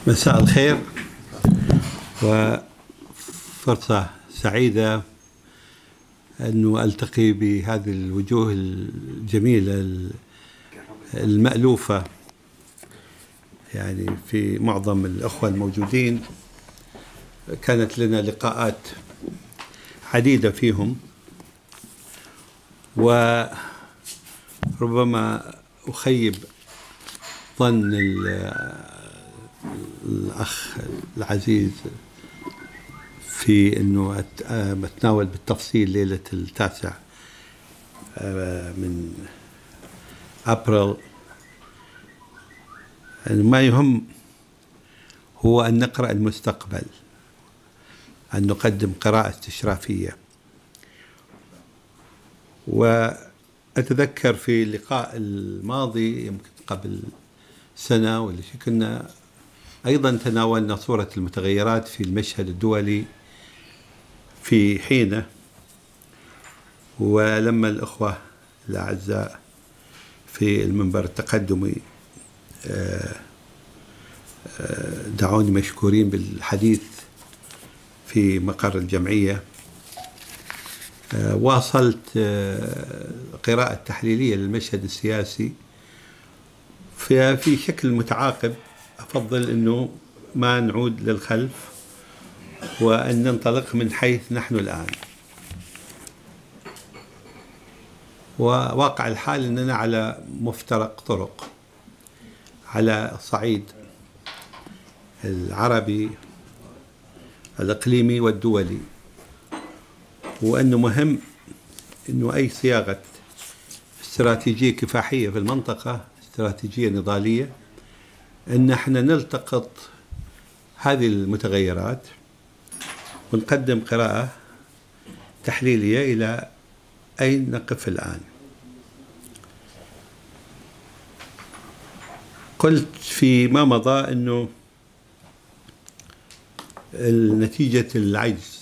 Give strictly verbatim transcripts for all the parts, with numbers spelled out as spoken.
مساء الخير، وفرصة سعيدة أنه ألتقي بهذه الوجوه الجميلة المألوفة، يعني في معظم الأخوة الموجودين كانت لنا لقاءات عديدة فيهم، وربما أخيب ظن الأخ العزيز في أنه أتناول بالتفصيل ليلة التاسع من أبريل. يعني ما يهم هو أن نقرأ المستقبل، أن نقدم قراءة استشرافية. وأتذكر في اللقاء الماضي يمكن قبل سنة ولا شيء كنا أيضا تناولنا صورة المتغيرات في المشهد الدولي في حينه، ولما الأخوة الأعزاء في المنبر التقدمي دعوني مشكورين بالحديث في مقر الجمعية، واصلت قراءة تحليلية للمشهد السياسي في شكل متعاقب. أفضل أنه ما نعود للخلف وأن ننطلق من حيث نحن الآن. وواقع الحال أننا على مفترق طرق على الصعيد العربي الإقليمي والدولي، وأنه مهم أنه أي صياغة استراتيجية كفاحية في المنطقة، استراتيجية نضالية، أن احنا نلتقط هذه المتغيرات ونقدم قراءة تحليلية إلى أين نقف الآن. قلت فيما مضى أنه نتيجة العجز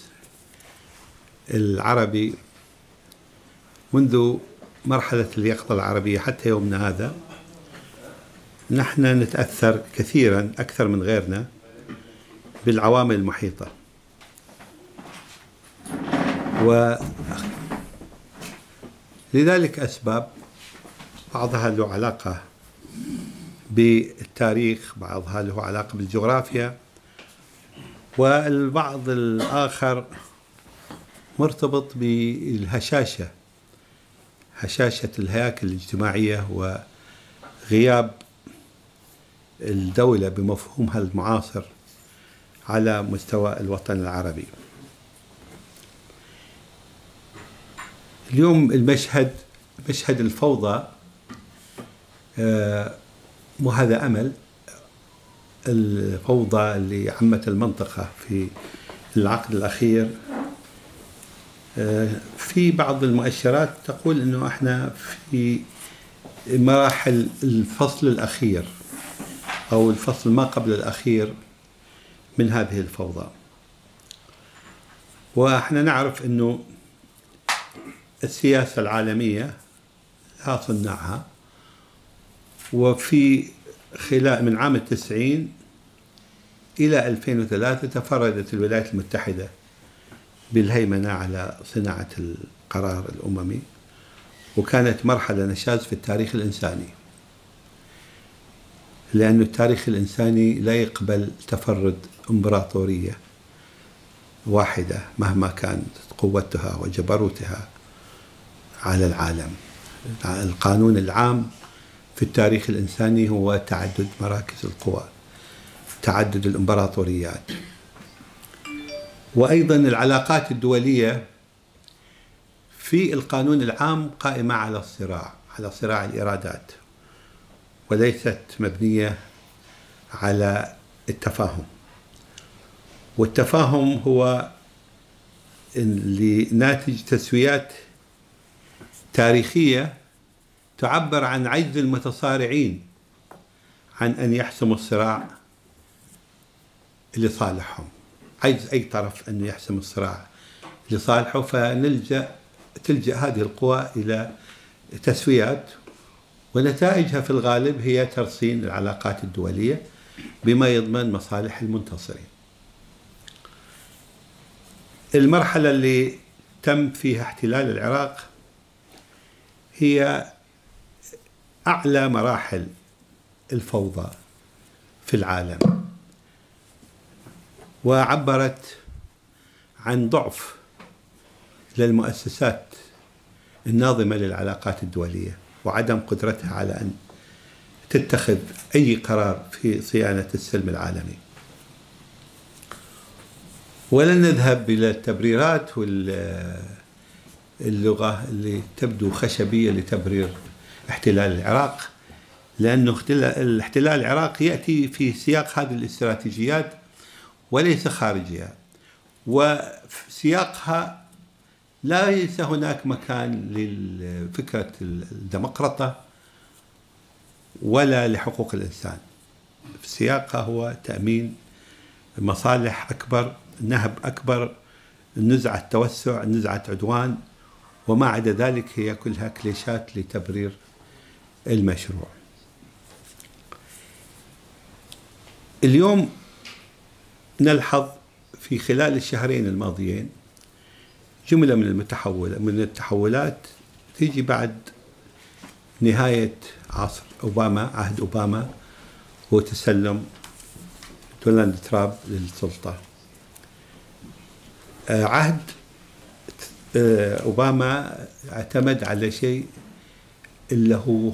العربي منذ مرحلة اليقظة العربية حتى يومنا هذا، نحن نتأثر كثيرا أكثر من غيرنا بالعوامل المحيطة، ولذلك أسباب بعضها له علاقة بالتاريخ، بعضها له علاقة بالجغرافيا، والبعض الآخر مرتبط بالهشاشة، هشاشة الهياكل الاجتماعية وغياب الدولة بمفهومها المعاصر على مستوى الوطن العربي. اليوم المشهد مشهد الفوضى، مو هذا أمل الفوضى اللي عمت المنطقة في العقد الأخير. في بعض المؤشرات تقول أنه احنا في مراحل الفصل الأخير أو الفصل ما قبل الأخير من هذه الفوضى، وإحنا نعرف أنه السياسة العالمية لا صنعها، وفي خلال من عام التسعين إلى ألفين وثلاثة تفردت الولايات المتحدة بالهيمنة على صناعة القرار الأممي، وكانت مرحلة نشاز في التاريخ الإنساني، لأن التاريخ الإنساني لا يقبل تفرد إمبراطورية واحدة مهما كانت قوتها وجبروتها على العالم. القانون العام في التاريخ الإنساني هو تعدد مراكز القوى، تعدد الإمبراطوريات، وأيضا العلاقات الدولية في القانون العام قائمة على الصراع، على صراع الإرادات، وليست مبنية على التفاهم. والتفاهم هو اللي ناتج تسويات تاريخية تعبر عن عجز المتصارعين عن أن يحسموا الصراع لصالحهم، عجز أي طرف أن يحسم الصراع لصالحه، فنلجأ تلجأ هذه القوى إلى تسويات، ونتائجها في الغالب هي ترسيم العلاقات الدولية بما يضمن مصالح المنتصرين. المرحلة اللي تم فيها احتلال العراق هي أعلى مراحل الفوضى في العالم، وعبرت عن ضعف للمؤسسات الناظمة للعلاقات الدولية وعدم قدرتها على أن تتخذ أي قرار في صيانة السلم العالمي. ولن نذهب إلى التبريرات واللغة اللي تبدو خشبية لتبرير احتلال العراق، لأنه الاحتلال العراقي يأتي في سياق هذه الاستراتيجيات وليس خارجها، وسياقها ليس هناك مكان لفكرة الديمقراطية ولا لحقوق الإنسان. سياقها هو تأمين مصالح أكبر، نهب أكبر، نزعة توسع، نزعة عدوان، وما عدا ذلك هي كلها كليشات لتبرير المشروع. اليوم نلحظ في خلال الشهرين الماضيين جملة من المتحول من التحولات تيجي بعد نهاية عصر أوباما، عهد أوباما وتسلم دونالد ترامب للسلطة. عهد أوباما اعتمد على شيء اللي هو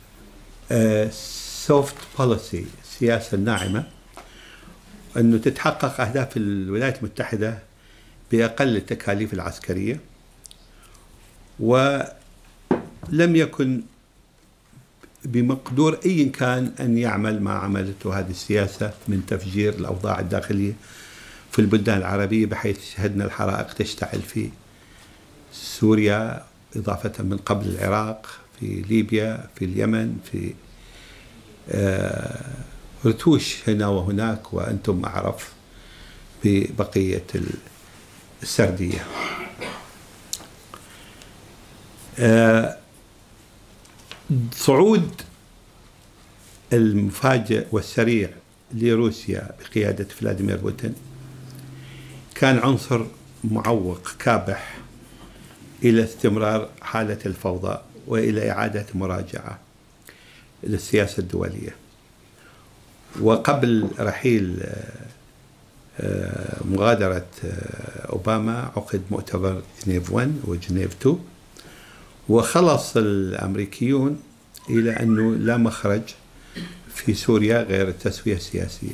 سوفت بوليسي، السياسة الناعمة، أنه تتحقق أهداف الولايات المتحدة بأقل التكاليف العسكرية، ولم يكن بمقدور أي كان أن يعمل ما عملته هذه السياسة من تفجير الأوضاع الداخلية في البلدان العربية، بحيث شهدنا الحرائق تشتعل في سوريا إضافة من قبل العراق، في ليبيا، في اليمن، في آه رتوش هنا وهناك، وأنتم أعرف ببقية السردية. آه صعود المفاجئ والسريع لروسيا بقيادة فلاديمير بوتين كان عنصر معوق كابح إلى استمرار حالة الفوضى وإلى إعادة مراجعة للسياسة الدولية. وقبل رحيل مغادرة أوباما عقد مؤتمر جنيف واحد وجنيف اثنين، وخلص الأمريكيون إلى أنه لا مخرج في سوريا غير التسوية السياسية.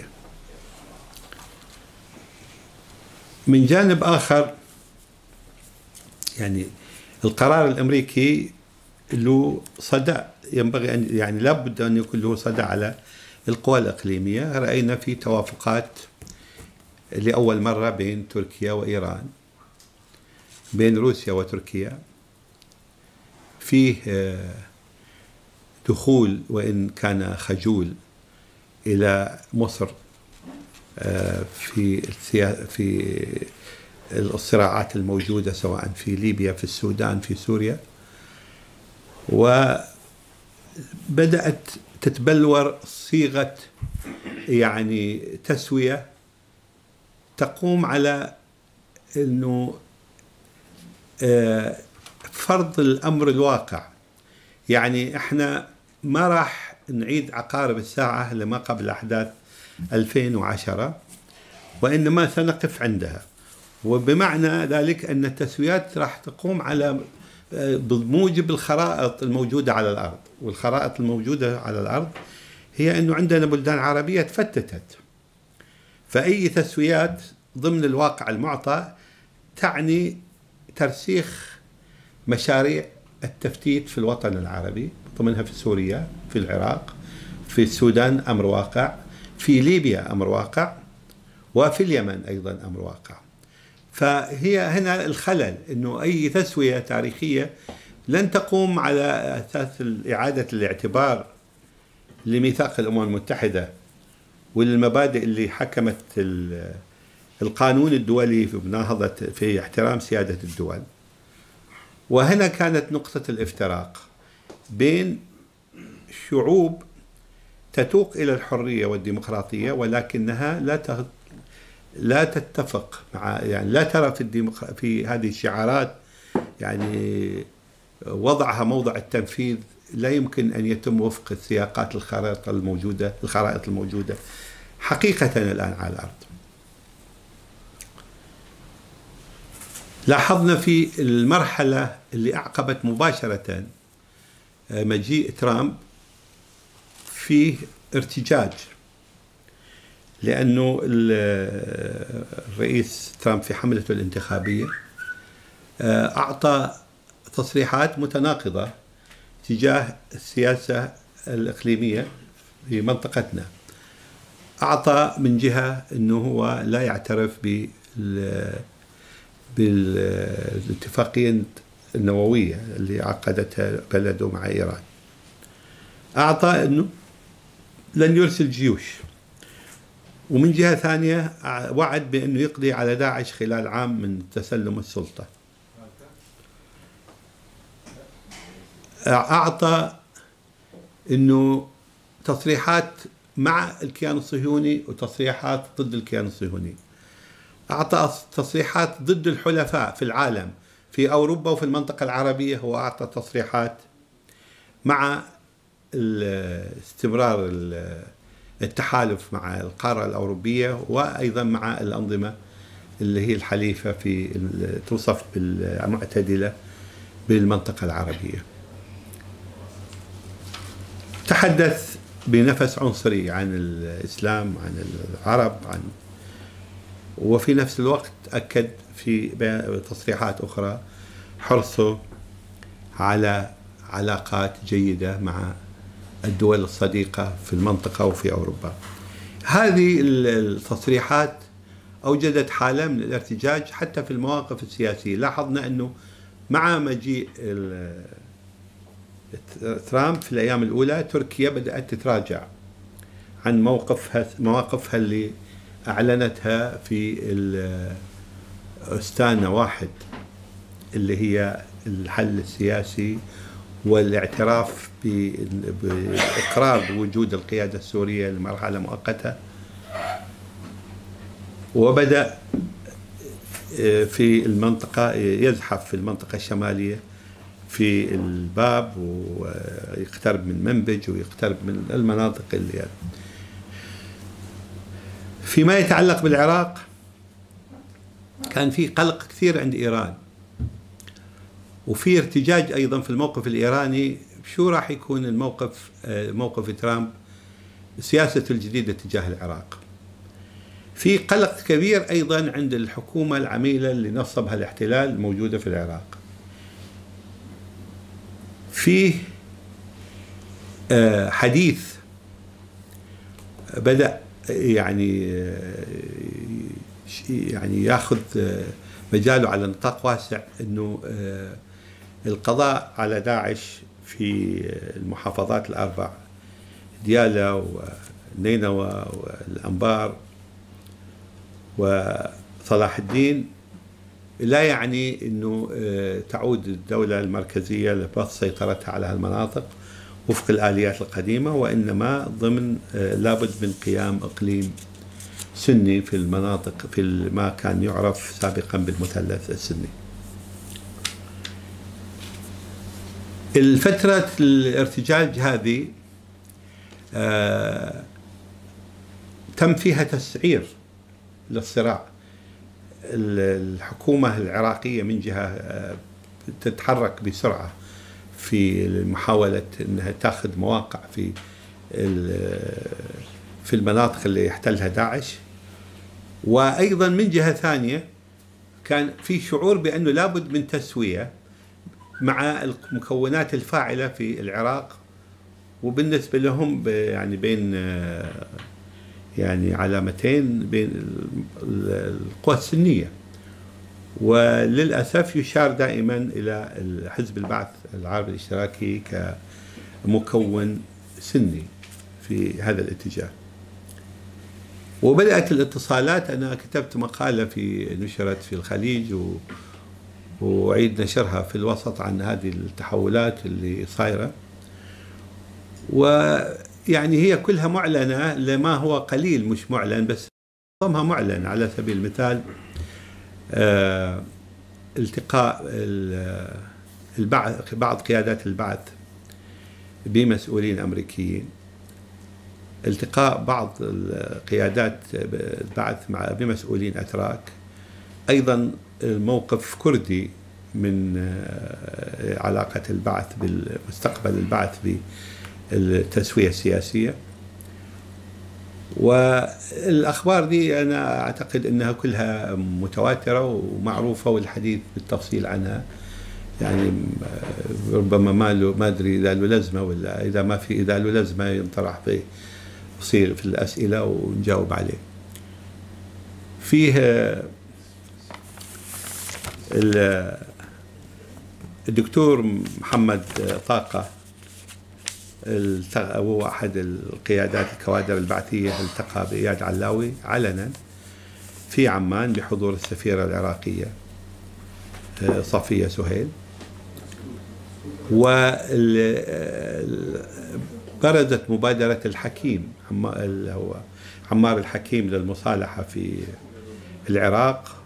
من جانب آخر، يعني القرار الأمريكي له صدى، ينبغي أن يعني لابد أن يكون له صدى على القوى الإقليمية. رأينا في توافقات لأول مرة بين تركيا وإيران، بين روسيا وتركيا، فيه دخول وإن كان خجول إلى مصر في في الصراعات الموجودة سواء في ليبيا، في السودان، في سوريا، وبدأت تتبلور صيغة يعني تسوية تقوم على أنه فرض الأمر الواقع. يعني احنا ما راح نعيد عقارب الساعة لما قبل أحداث ألفين وعشرة، وإنما سنقف عندها. وبمعنى ذلك أن التسويات راح تقوم على بموجب الخرائط الموجودة على الأرض، والخرائط الموجودة على الأرض هي أنه عندنا بلدان عربية تفتتت، فأي تسويات ضمن الواقع المعطى تعني ترسيخ مشاريع التفتيت في الوطن العربي، ضمنها في سوريا، في العراق، في السودان أمر واقع، في ليبيا أمر واقع، وفي اليمن أيضا أمر واقع. فهي هنا الخلل، أنه أي تسوية تاريخية لن تقوم على أساس إعادة الاعتبار لميثاق الأمم المتحدة والمبادئ اللي حكمت القانون الدولي في مناهضة في احترام سيادة الدول. وهنا كانت نقطة الافتراق بين شعوب تتوق إلى الحرية والديمقراطية، ولكنها لا لا تتفق مع، يعني لا ترى في الديمق... في هذه الشعارات يعني وضعها موضع التنفيذ لا يمكن أن يتم وفق السياقات الخرائط الموجودة الخرائط الموجودة حقيقة الآن على الأرض. لاحظنا في المرحلة اللي أعقبت مباشرة مجيء ترامب فيه ارتجاج، لأنه الرئيس ترامب في حملته الانتخابية أعطى تصريحات متناقضة تجاه السياسة الإقليمية في منطقتنا. أعطى من جهة أنه هو لا يعترف بالاتفاقية النووية اللي عقدتها بلده مع إيران. أعطى أنه لن يرسل جيوش، ومن جهة ثانية وعد بأنه يقضي على داعش خلال عام من تسلم السلطة. أعطى أنه تصريحات مع الكيان الصهيوني وتصريحات ضد الكيان الصهيوني. أعطى تصريحات ضد الحلفاء في العالم في أوروبا وفي المنطقة العربية. هو أعطى تصريحات مع استمرار التحالف مع القارة الأوروبية وأيضا مع الأنظمة اللي هي الحليفة في توصف بالمعتدلة بالمنطقة العربية. تحدث بنفس عنصري عن الإسلام، عن العرب، عن وفي نفس الوقت أكد في تصريحات أخرى حرصه على علاقات جيدة مع الدول الصديقة في المنطقة وفي أوروبا. هذه التصريحات أوجدت حالة من الارتجاج حتى في المواقف السياسية. لاحظنا أنه مع مجيء ترامب في الأيام الأولى تركيا بدأت تتراجع عن موقفها مواقفها اللي أعلنتها في أستانا واحد اللي هي الحل السياسي والاعتراف بالإقرار بوجود القيادة السورية لمرحلة مؤقتة. وبدأ في المنطقة يزحف في المنطقة الشمالية في الباب ويقترب من منبج ويقترب من المناطق اللي يعني. فيما يتعلق بالعراق كان في قلق كثير عند إيران وفي ارتجاج أيضا في الموقف الإيراني. شو راح يكون الموقف موقف ترامب سياسته الجديدة تجاه العراق؟ في قلق كبير أيضا عند الحكومة العميلة اللي نصبها الاحتلال الموجودة في العراق. فيه حديث بدأ يعني يعني ياخذ مجاله على نطاق واسع انه القضاء على داعش في المحافظات الاربع ديالى ونينوى والانبار وصلاح الدين لا يعني انه تعود الدولة المركزية لبسط سيطرتها على هالمناطق وفق الآليات القديمة، وإنما ضمن لابد من قيام إقليم سني في المناطق في ما كان يعرف سابقا بالمثلث السني. الفترة الارتجاج هذه آه تم فيها تسعير للصراع. الحكومة العراقية من جهة تتحرك بسرعة في محاولة أنها تأخذ مواقع في في المناطق اللي يحتلها داعش، وأيضا من جهة ثانية كان في شعور بأنه لابد من تسوية مع المكونات الفاعلة في العراق، وبالنسبة لهم يعني بين يعني علامتين بين القوى السنية. وللأسف يشار دائما إلى حزب البعث العربي الاشتراكي كمكون سني في هذا الاتجاه. وبدأت الاتصالات. أنا كتبت مقالة في نشرت في الخليج و وأعيد نشرها في الوسط عن هذه التحولات اللي صايرة، يعني هي كلها معلنة، لما هو قليل مش معلن، بس معظمها معلن. على سبيل المثال آه التقاء البعث، بعض قيادات البعث بمسؤولين أمريكيين، التقاء بعض قيادات البعث مع بمسؤولين أتراك، أيضا موقف كردي من علاقة البعث بالمستقبل البعث بالتسوية السياسية. والأخبار دي أنا أعتقد أنها كلها متواترة ومعروفة، والحديث بالتفصيل عنها يعني ربما ما له ما أدري إذا له لازمة، ولا إذا ما في إذا له لازمة ينطرح في يصير في الأسئلة ونجاوب عليه. فيه الدكتور محمد طاقة، هو أحد القيادات الكوادر البعثية، التقى بإياد علاوي علنا في عمان بحضور السفيرة العراقية صفية سهيل. وبرزت مبادرة الحكيم هو عمار الحكيم للمصالحة في العراق،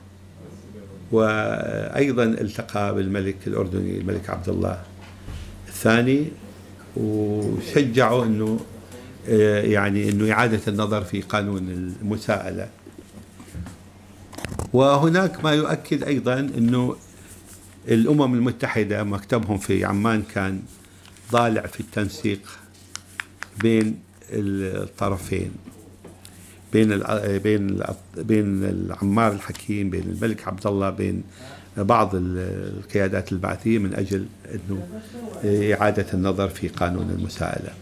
وأيضا التقى بالملك الأردني الملك عبد الله الثاني، وشجعوا أنه يعني أنه إعادة النظر في قانون المساءلة. وهناك ما يؤكد أيضا أنه الأمم المتحدة مكتبهم في عمان كان ضالع في التنسيق بين الطرفين، بين بين بين عمار الحكيم، بين الملك عبد الله، بين بعض القيادات البعثية، من أجل أنه إعادة النظر في قانون المساءلة.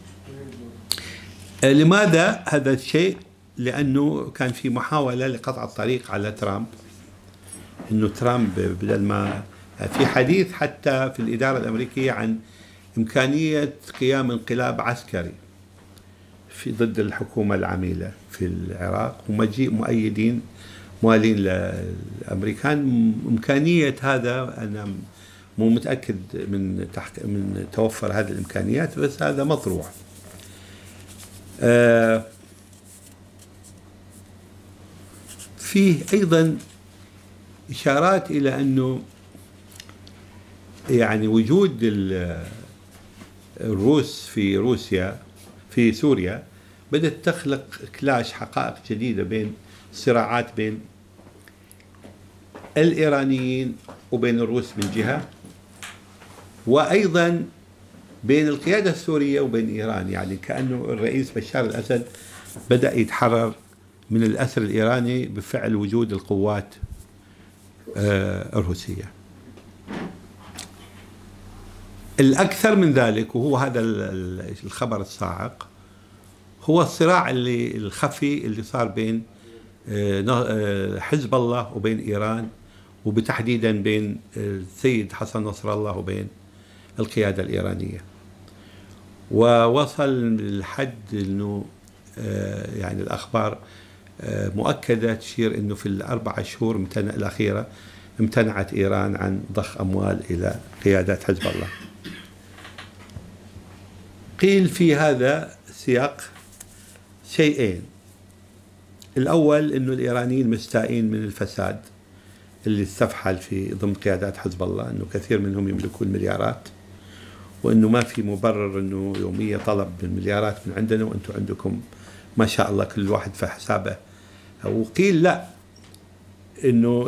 لماذا هذا الشيء؟ لأنه كان في محاولة لقطع الطريق على ترامب، أنه ترامب بدل ما في حديث حتى في الإدارة الأمريكية عن إمكانية قيام انقلاب عسكري في ضد الحكومة العميلة في العراق، ومجيء مؤيدين موالين للأمريكان. إمكانية هذا أنا مو متأكد من تحك... من توفر هذه الإمكانيات، بس هذا مطروح. آه فيه أيضا إشارات إلى أنه يعني وجود الروس في روسيا في سوريا بدأت تخلق كلاش، حقائق جديدة بين صراعات بين الإيرانيين وبين الروس من جهة، وأيضا بين القيادة السورية وبين إيران. يعني كأنه الرئيس بشار الأسد بدأ يتحرر من الأسر الإيراني بفعل وجود القوات الروسية. الأكثر من ذلك، وهو هذا الخبر الصاعق، هو الصراع اللي الخفي اللي صار بين حزب الله وبين إيران، وبتحديدا بين السيد حسن نصر الله وبين القيادة الإيرانية. ووصل لحد أنه يعني الأخبار مؤكدة تشير أنه في الأربع شهور الأخيرة امتنعت إيران عن ضخ أموال إلى قيادات حزب الله. قيل في هذا السياق شيئين: الأول أنه الإيرانيين مستائين من الفساد اللي استفحل في ضمن قيادات حزب الله، أنه كثير منهم يملكون مليارات، وأنه ما في مبرر أنه يوميا طلب بالمليارات من عندنا وأنتم عندكم ما شاء الله كل واحد في حسابه. وقيل لا، أنه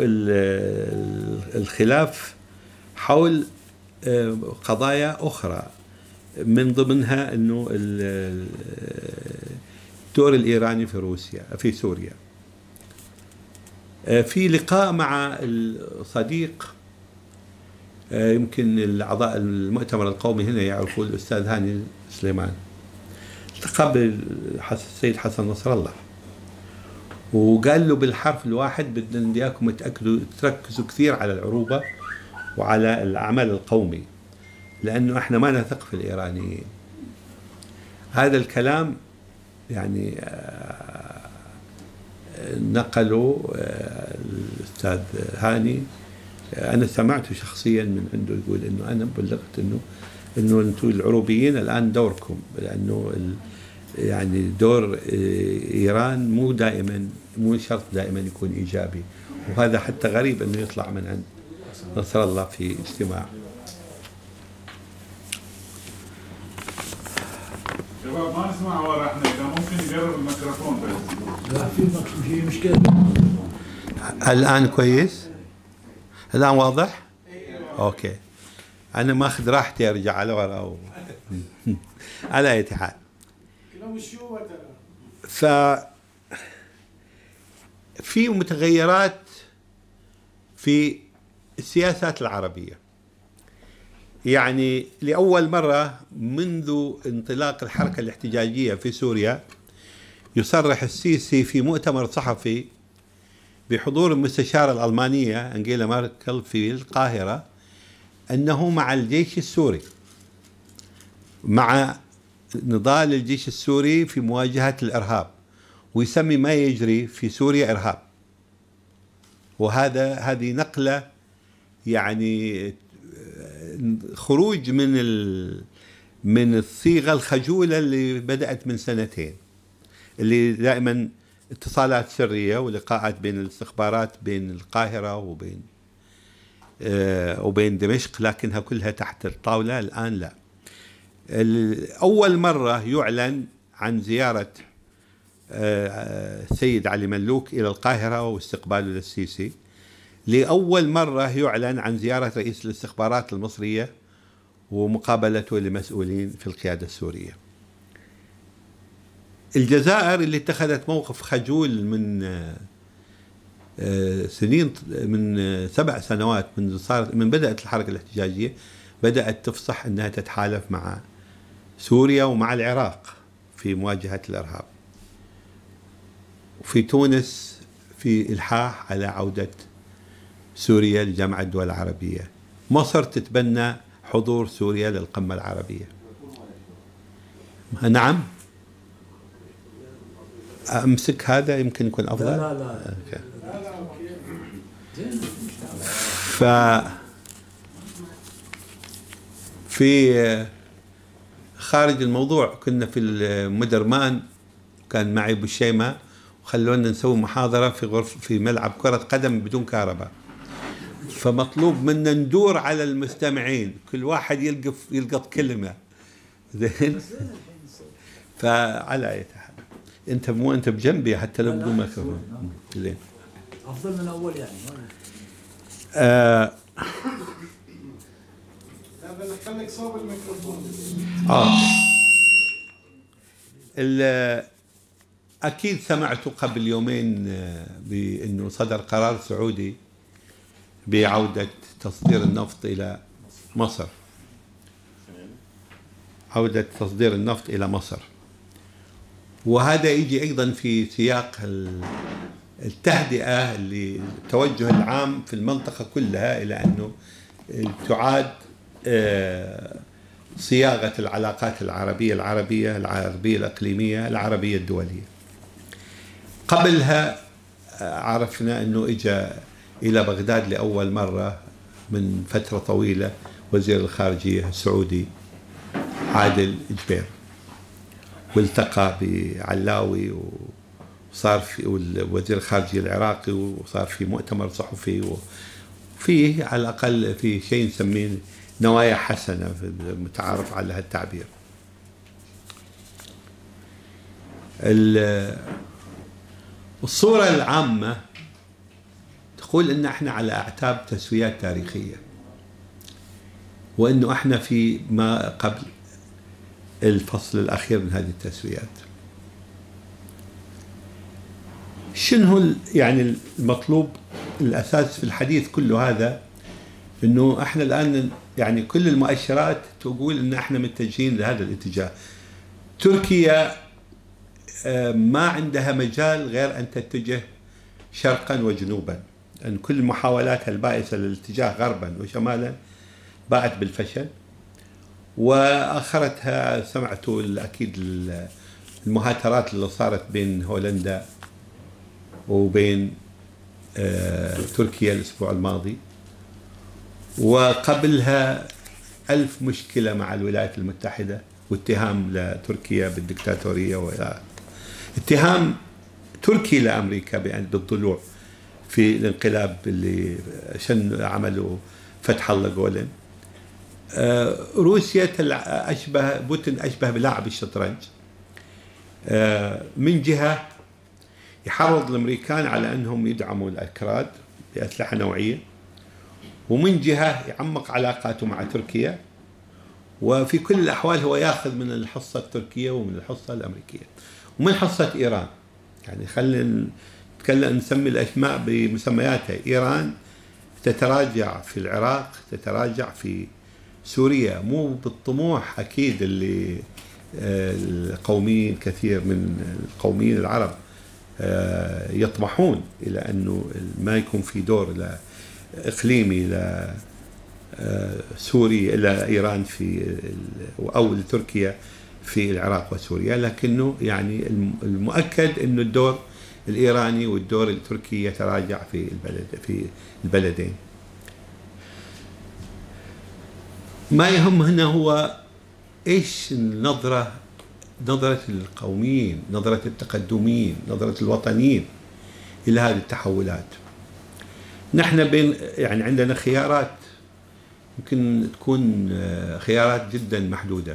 الخلاف حول قضايا أخرى، من ضمنها أنه الدور الإيراني في روسيا في سوريا. في لقاء مع الصديق، يمكن الأعضاء المؤتمر القومي هنا يعرفوا الأستاذ هاني سليمان، التقى بالسيد حسن نصر الله وقال له بالحرف الواحد: بدنا إياكم تأكدوا تركزوا كثير على العروبة وعلى العمل القومي، لأنه إحنا ما نثق في الإيرانيين. هذا الكلام يعني نقله الأستاذ هاني، أنا سمعته شخصيا من عنده يقول إنه أنا بلغت إنه إنه أنتم العروبيين الآن دوركم، لأنه يعني دور إيران مو دائما مو شرط دائما يكون إيجابي، وهذا حتى غريب أنه يطلع من عند نصر الله في اجتماع. شباب ما نسمع ورا احنا، اذا ممكن نقرب الميكروفون بس. لا في في مشكلة. الآن كويس؟ الآن واضح؟ أوكي. أنا ماخذ راحتي أرجع على ورا و... على أي حال. ف في متغيرات في السياسات العربية. يعني لأول مرة منذ انطلاق الحركة الاحتجاجية في سوريا يصرح السيسي في مؤتمر صحفي بحضور المستشارة الألمانية أنجيلا ميركل في القاهرة أنه مع الجيش السوري، مع نضال الجيش السوري في مواجهة الإرهاب، ويسمي ما يجري في سوريا إرهاب. وهذا هذه نقلة يعني خروج من ال من الصيغة الخجولة اللي بدأت من سنتين، اللي دائما اتصالات سرية ولقاءات بين الاستخبارات بين القاهرة وبين آه وبين دمشق، لكنها كلها تحت الطاولة. الآن لا. أول مرة يعلن عن زيارة السيد علي ملوك إلى القاهرة واستقباله للسيسي. لأول مرة يعلن عن زيارة رئيس الاستخبارات المصرية ومقابلته لمسؤولين في القيادة السورية. الجزائر اللي اتخذت موقف خجول من سنين، من سبع سنوات منذ صارت من بدأت الحركة الاحتجاجية، بدأت تفصح أنها تتحالف مع سوريا ومع العراق في مواجهة الإرهاب. وفي تونس في إلحاح على عودة سوريا لجامعة الدول العربية. مصر تتبنى حضور سوريا للقمة العربية. نعم، أمسك هذا يمكن يكون أفضل. لا لا لا. أوكي. ف في خارج الموضوع كنا في المدرمان، كان معي ابو الشيمة وخلونا نسوي محاضرة في غرف في ملعب كرة قدم بدون كهرباء، فمطلوب منا ندور على المستمعين، كل واحد يلقف يلقط كلمة. زين. فعلى أي حال انت مو انت بجنبي حتى لو بدون ميكروفون. زين. افضل من اول يعني. آه خليك صوب الميكروفون. اه اكيد سمعتوا قبل يومين بانه صدر قرار سعودي بعودة تصدير النفط الى مصر. عودة تصدير النفط الى مصر. وهذا يجي ايضا في سياق التهدئة اللي التوجه العام في المنطقة كلها الى انه تعاد صياغة العلاقات العربية العربية العربية الإقليمية العربية الدولية. قبلها عرفنا أنه إجا إلى بغداد لأول مرة من فترة طويلة وزير الخارجية السعودي عادل جبير، والتقى بعلاوي وصار في وزير الخارجية العراقي، وصار في مؤتمر صحفي، وفيه على الأقل في شيء نسميه نوايا حسنة متعارف على هالتعبير. الصورة العامة تقول إن احنا على أعتاب تسويات تاريخية، وإنه احنا في ما قبل الفصل الأخير من هذه التسويات. شنو يعني المطلوب الأساس في الحديث كله هذا؟ إنه احنا الآن يعني كل المؤشرات تقول إن احنا متجهين لهذا الاتجاه. تركيا ما عندها مجال غير أن تتجه شرقا وجنوبا، أن كل محاولاتها البائسة للاتجاه غربا وشمالا باءت بالفشل. وآخرتها سمعتوا أكيد المهاترات اللي صارت بين هولندا وبين تركيا الأسبوع الماضي، وقبلها ألف مشكلة مع الولايات المتحدة واتهام لتركيا بالدكتاتورية وإلى اتهام تركي لأمريكا بأن بالضلوع في الانقلاب اللي شن عملوا فتح الله جولن. روسيا أشبه بوتين أشبه بلاعب الشطرنج، من جهة يحرض الأمريكان على أنهم يدعموا الأكراد بأسلحة نوعية، ومن جهة يعمق علاقاته مع تركيا، وفي كل الأحوال هو يأخذ من الحصة التركية ومن الحصة الأمريكية ومن حصة إيران. يعني خلينا نتكلم نسمي الأسماء بمسمياتها. إيران تتراجع في العراق، تتراجع في سوريا، مو بالطموح أكيد اللي القوميين كثير من القوميين العرب يطمحون إلى أنه ما يكون في دور إقليمي لسوريا إلى إيران في أو لتركيا في العراق وسوريا، لكنه يعني المؤكد أنه الدور الإيراني والدور التركي يتراجع في البلد في البلدين. ما يهم هنا هو إيش النظرة، نظرة القوميين، نظرة التقدميين، نظرة الوطنيين إلى هذه التحولات. نحن بين يعني عندنا خيارات يمكن تكون خيارات جدا محدودة.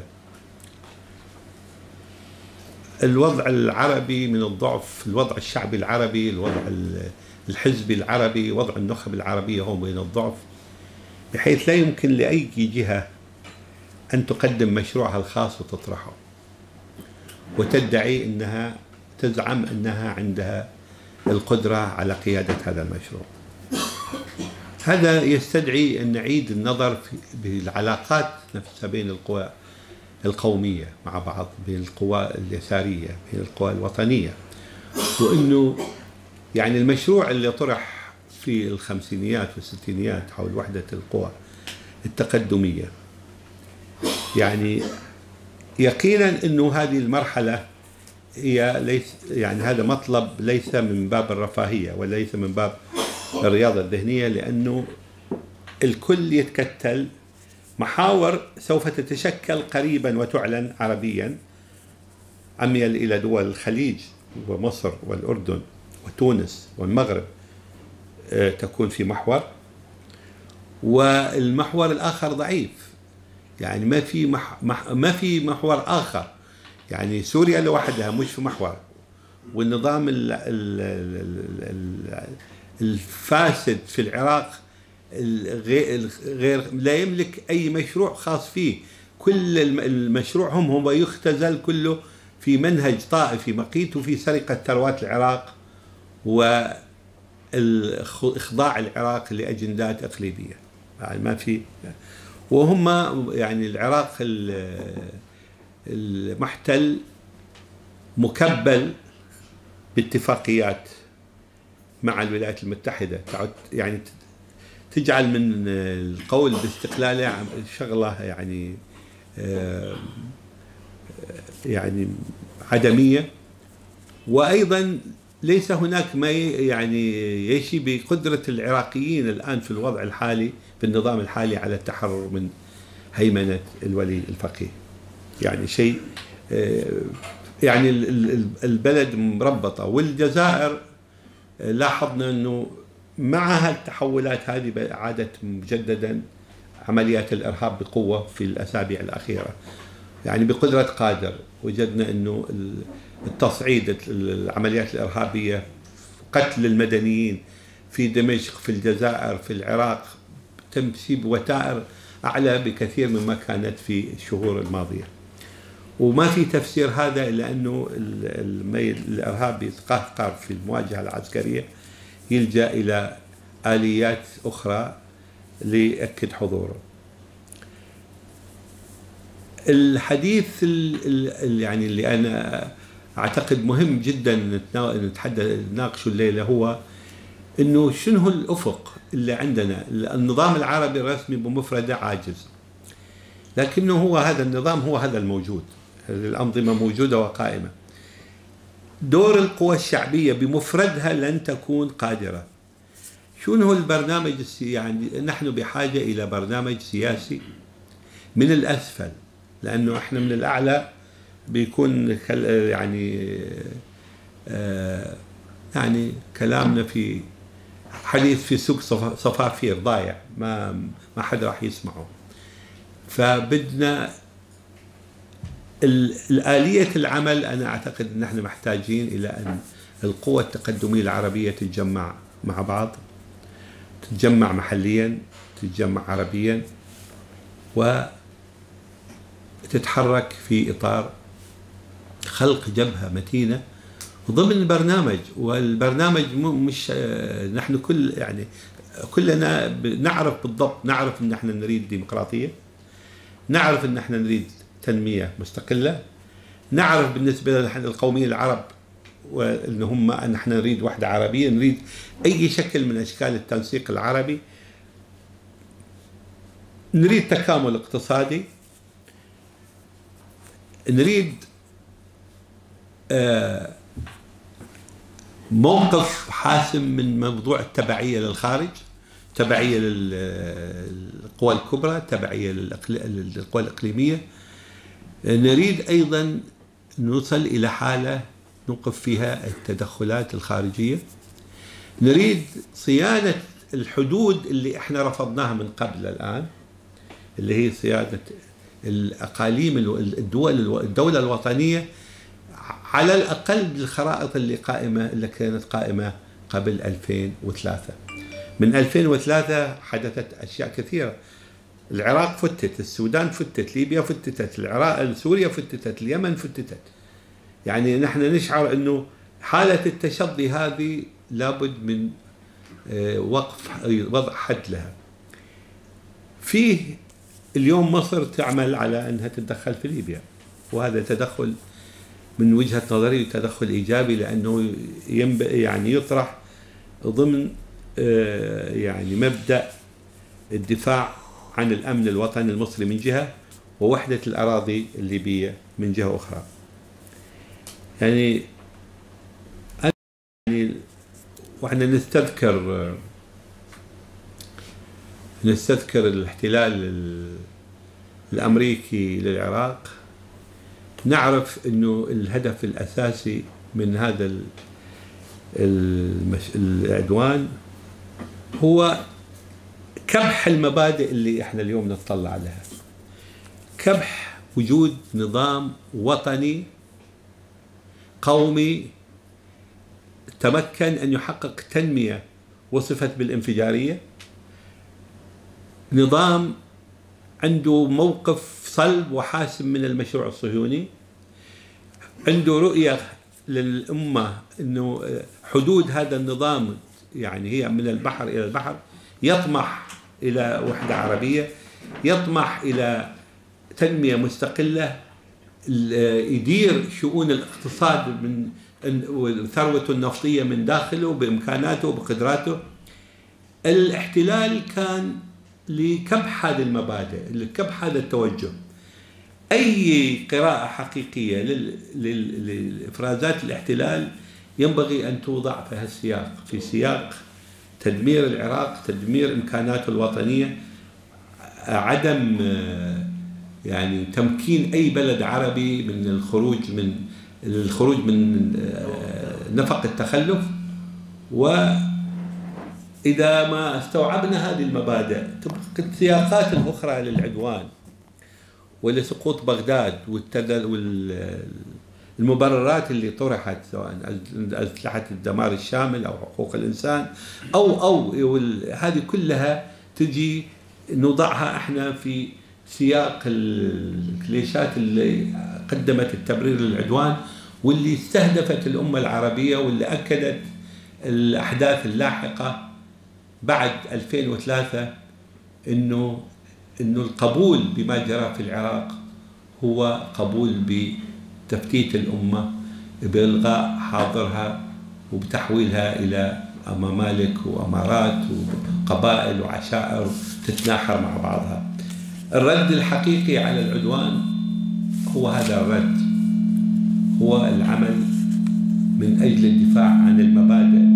الوضع العربي من الضعف، الوضع الشعبي العربي، الوضع الحزبي العربي، وضع النخب العربية هو من الضعف، بحيث لا يمكن لأي جهة أن تقدم مشروعها الخاص وتطرحه وتدعي أنها تزعم أنها عندها القدرة على قيادة هذا المشروع. هذا يستدعي أن نعيد النظر بالعلاقات نفسها بين القوى القومية مع بعض، بين القوى اليسارية، بين القوى الوطنية، وأنه يعني المشروع اللي طرح في الخمسينيات والستينيات حول وحدة القوى التقدمية، يعني يقينا أنه هذه المرحلة هي ليس يعني هذا مطلب ليس من باب الرفاهية وليس من باب الرياضة الذهنية، لأنه الكل يتكتل محاور سوف تتشكل قريبا وتعلن عربيا، أميل إلى دول الخليج ومصر والأردن وتونس والمغرب تكون في محور، والمحور الآخر ضعيف، يعني ما في مح مح ما في محور آخر. يعني سوريا لوحدها مش في محور، والنظام ال ال ال الفاسد في العراق غير لا يملك أي مشروع خاص فيه، كل المشروع هم هو يختزل كله في منهج طائفي مقيت في سرقة ثروات العراق وإخضاع العراق لأجندات إقليمية. يعني ما في، وهم يعني العراق المحتل مكبل باتفاقيات مع الولايات المتحدة تعد يعني تجعل من القول باستقلاله شغلة يعني يعني عدمية، وأيضا ليس هناك ما يعني يشي بقدرة العراقيين الآن في الوضع الحالي في النظام الحالي على التحرر من هيمنة الولي الفقيه. يعني شيء يعني البلد مربطة. والجزائر لاحظنا أنه مع التحولات هذه عادت مجددا عمليات الإرهاب بقوة في الأسابيع الأخيرة، يعني بقدرة قادر وجدنا أنه التصعيد العمليات الإرهابية، قتل المدنيين في دمشق في الجزائر في العراق تمشي بوتائر أعلى بكثير مما كانت في الشهور الماضية. وما في تفسير هذا إلا أنه الميل الإرهابي يتقهقر في المواجهة العسكرية يلجأ إلى آليات أخرى ليأكد حضوره. الحديث اللي يعني اللي أنا أعتقد مهم جدا نتحدث نناقشه الليلة هو إنه شنو الأفق اللي عندنا. النظام العربي الرسمي بمفرده عاجز، لكنه هو هذا النظام هو هذا الموجود، الأنظمة موجودة وقائمة. دور القوى الشعبية بمفردها لن تكون قادرة. شنو هو البرنامج السياسي؟ يعني نحن بحاجة إلى برنامج سياسي من الأسفل لأنه إحنا من الأعلى بيكون يعني آه يعني كلامنا في حديث في سوق صفافير ضايع، ما ما حدا راح يسمعه. فبدنا الآلية العمل. أنا أعتقد أن احنا محتاجين إلى أن القوى التقدمية العربية تتجمع مع بعض، تتجمع محليا، تتجمع عربيا، وتتحرك في إطار خلق جبهة متينة ضمن البرنامج. والبرنامج مش نحن كل يعني كلنا نعرف بالضبط، نعرف أن احنا نريد ديمقراطية، نعرف أن احنا نريد تنمية مستقلة، نعرف بالنسبة للقومية العرب وأن هم أن احنا نريد وحدة عربية، نريد أي شكل من أشكال التنسيق العربي، نريد تكامل اقتصادي، نريد آه موقف حاسم من موضوع التبعية للخارج، تبعية للقوى الكبرى، تبعية للقوى الإقليمية. نريد أيضا نوصل إلى حالة نوقف فيها التدخلات الخارجية. نريد صيانة الحدود اللي احنا رفضناها من قبل الآن، اللي هي صيانة الأقاليم الدول الدولة الوطنية على الأقل بالخرائط اللي قائمة اللي كانت قائمة قبل ألفين وثلاثة. من ألفين وثلاثة حدثت أشياء كثيرة. العراق فتت، السودان فتت، ليبيا فتتت، العراق سوريا فتتت، اليمن فتتت. يعني نحن نشعر أنه حالة التشظي هذه لابد من وقف وضع حد لها. فيه اليوم مصر تعمل على أنها تتدخل في ليبيا، وهذا تدخل من وجهة نظري تدخل إيجابي، لأنه يعني يطرح ضمن يعني مبدأ الدفاع عن الأمن الوطني المصري من جهة، ووحدة الأراضي الليبية من جهة أخرى. يعني يعني وإحنا نستذكر نستذكر الاحتلال الأمريكي للعراق، نعرف أنه الهدف الأساسي من هذا المش... العدوان هو كبح المبادئ اللي احنا اليوم نتطلع لها، كبح وجود نظام وطني قومي تمكن أن يحقق تنمية وصفت بالانفجارية، نظام عنده موقف صلب وحاسم من المشروع الصهيوني، عنده رؤية للأمة أنه حدود هذا النظام يعني هي من البحر إلى البحر، يطمح إلى وحدة عربية، يطمح إلى تنمية مستقلة، يدير شؤون الاقتصاد من ثروته النفطية من داخله بإمكاناته وبقدراته. الاحتلال كان لكبح هذه المبادئ، لكبح هذا التوجه. أي قراءة حقيقية لإفرازات الاحتلال ينبغي أن توضع في هالسياق، في سياق تدمير العراق، تدمير إمكاناته الوطنية، عدم يعني تمكين أي بلد عربي من الخروج من الخروج من نفق التخلف. وإذا ما استوعبنا هذه المبادئ تبقى السياقات الأخرى للعدوان ولسقوط بغداد والمبررات اللي طرحت سواء أسلحة الدمار الشامل أو حقوق الإنسان أو أو هذه كلها تجي نوضعها احنا في سياق الكليشات اللي قدمت التبرير للعدوان واللي استهدفت الأمة العربية واللي أكدت الأحداث اللاحقة بعد ألفين وثلاثة إنه إنه القبول بما جرى في العراق هو قبول بتفتيت الأمة، بإلغاء حاضرها وبتحويلها إلى ممالك وأمارات وقبائل وعشائر تتناحر مع بعضها. الرد الحقيقي على العدوان هو هذا الرد، هو العمل من أجل الدفاع عن المبادئ.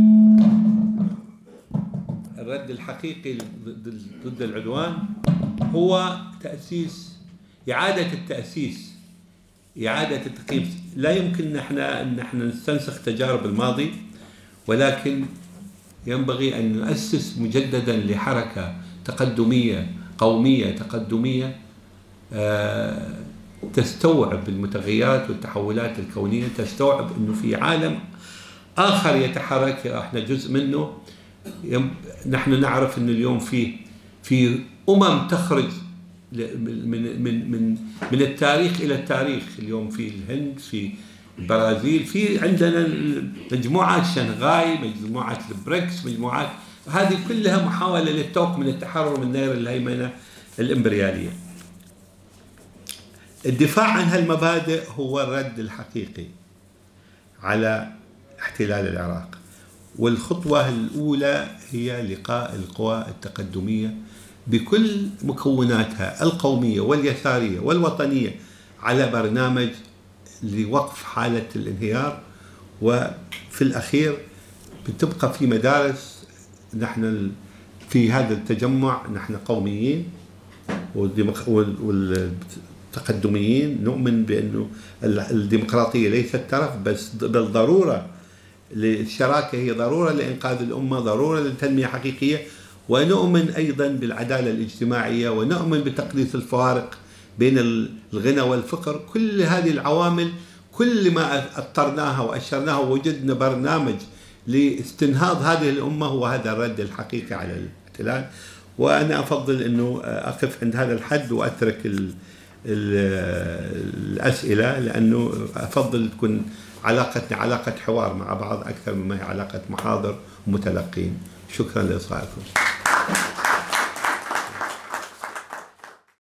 الرد الحقيقي ضد العدوان هو تأسيس إعادة التأسيس، إعادة التقييم. لا يمكن نحن أن احنا نستنسخ تجارب الماضي، ولكن ينبغي أن نؤسس مجددا لحركة تقدمية قومية تقدمية تستوعب المتغيرات والتحولات الكونية، تستوعب أنه في عالم آخر يتحرك، احنا جزء منه. نحن نعرف أن اليوم في في أمم تخرج من من من من التاريخ إلى التاريخ. اليوم في الهند، في البرازيل، في عندنا مجموعات شنغهاي، مجموعات البريكس، مجموعات هذه كلها محاولة للتوق من التحرر من نير الهيمنة الإمبريالية. الدفاع عن هالمبادئ هو الرد الحقيقي على احتلال العراق، والخطوة الأولى هي لقاء القوى التقدمية بكل مكوناتها القومية واليسارية والوطنية على برنامج لوقف حالة الانهيار. وفي الأخير بتبقى في مدارس، نحن في هذا التجمع نحن قوميين والتقدميين نؤمن بأنه الديمقراطية ليست ترف بس بل ضرورة للشراكة، هي ضرورة لإنقاذ الأمة، ضرورة للتنمية حقيقية. ونؤمن أيضا بالعدالة الاجتماعية، ونؤمن بتقليص الفوارق بين الغنى والفقر. كل هذه العوامل كل ما أطرناها وأشرناها ووجدنا برنامج لاستنهاض هذه الأمة، هو هذا الرد الحقيقي على الاحتلال. وأنا أفضل أنه أقف عند هذا الحد وأترك ال ال الأسئلة، لأنه أفضل تكون علاقتنا علاقة حوار مع بعض أكثر مما هي علاقة محاضر ومتلقين. شكرا لإصغائكم.